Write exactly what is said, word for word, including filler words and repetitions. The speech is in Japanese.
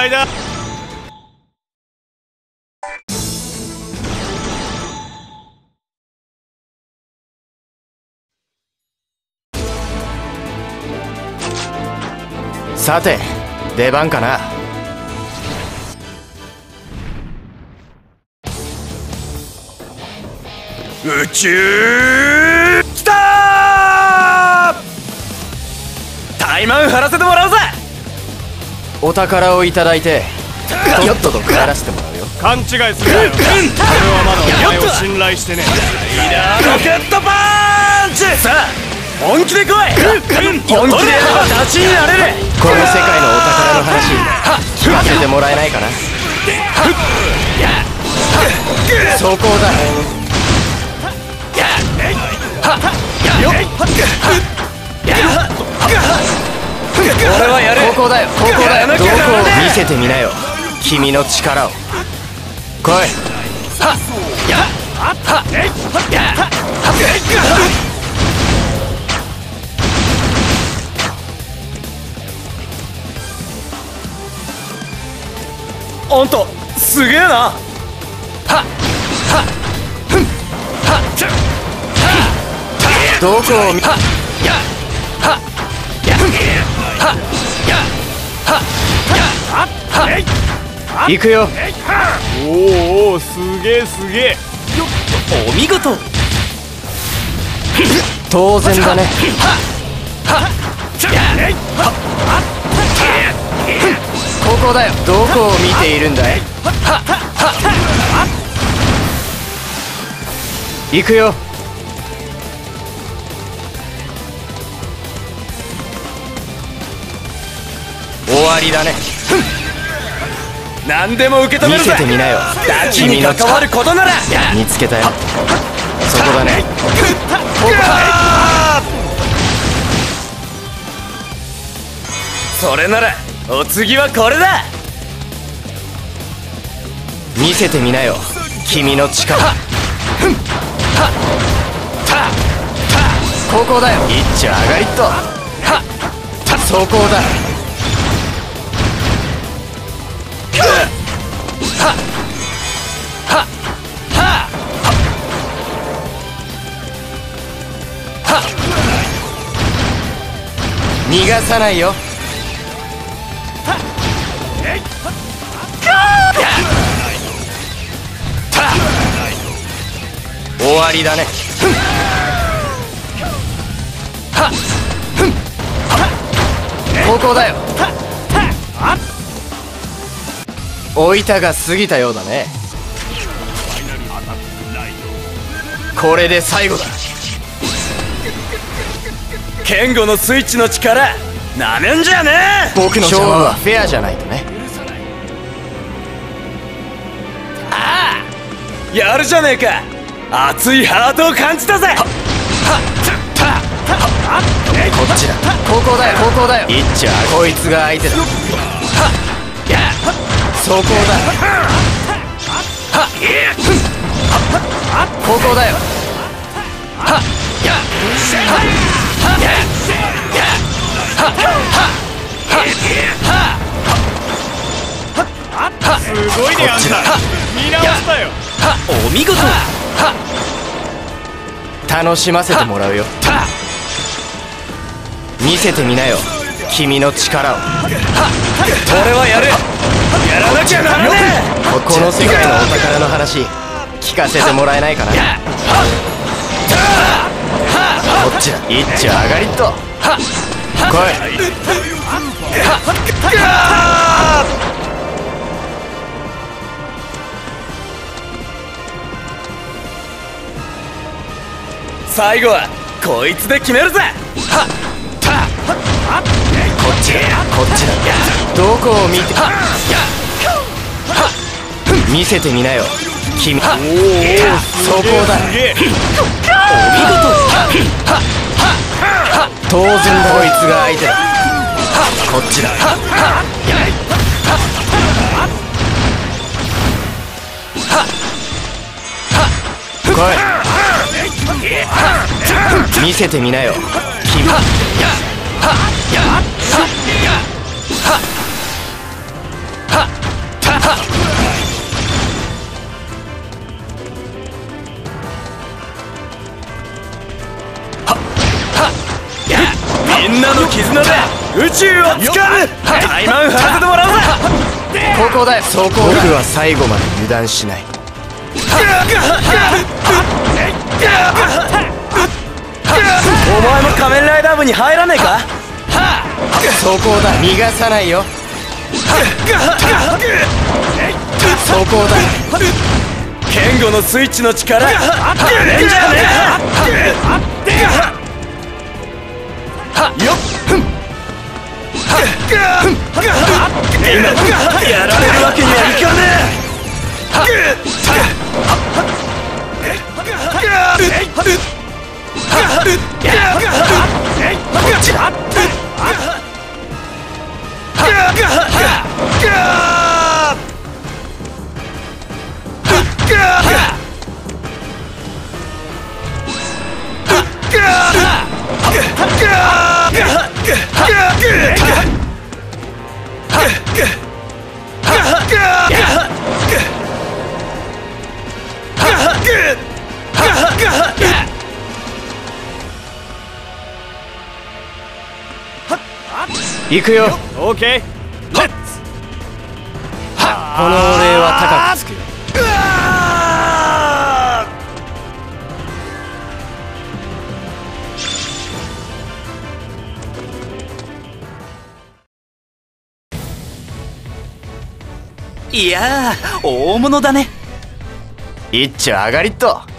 いだ。 さて出番かな。 宇宙きたー。タイマン張らせてもらうぜ。 お宝をいただいてとっとと帰らせてもらうよ。 勘違いするなよ。俺はまだお前を信頼してねえ。ロケットパンチ。さあ本気で来い。本気でやれば勝ちになれる。 この世界のお宝の話聞かせてもらえないかな。そこだ。 俺はやる。 ここだよ、ここだよ。どこを見せてみなよ、君の力を。来い。 あんたすげえな。 どこを見行くよ。 おおすげえすげえ。お見事。 当然だね。ここだよ。どこを見ているんだい。行くよ。終わりだね。 何でも受け止めるぜ。 見せてみなよ、 ダチに関わることなら。 見つけたよ。そこだね。 それならお次はこれだ。 見せてみなよ、君の力。ここだよ。一丁上がりっと。そこだ。逃がさないよ。終わりだね。ここだよ。置いたが過ぎたようだね。これで最後だ。 ケンゴのスイッチの力なめんじゃねえ。 僕の勝負はフェアじゃないとね。 ああやるじゃねえか。熱いハートを感じたぜ。こっちだ。ここだよ、ここだよ。いっちゃこいつが相手だ。そこだ。ここだよ。 すごいねあんた。見直したよ。お見事。 楽しませてもらうよ。見せてみなよ、君の力を。 俺はやる。やらなきゃならねえ。 この世界のお宝の話聞かせてもらえないかな。こっちだ。一丁上がりっと。来い。 最後はこいつで決めるぜ。 こっちだ、こっちだ。どこを見て。見せてみなよ、君。そこだ。 お見事。 当然だ。こいつが相手だ。こっちだ。来い。見せてみなよ、君。 絆で宇宙をつかむ。タイマン張らせてもらうぜ。 ここだよ。そこだ。僕は最後まで油断しない。 お前も仮面ライダー部に入らねえか。 そこだ。逃がさないよ。そこだ。 ケンゴのスイッチの力あれんじゃねえ。よっやられるわけにはいかね行くよ。 オーケーレッツ。 このお礼は高くつくよ。 いやー大物だね。 一丁上がりっと。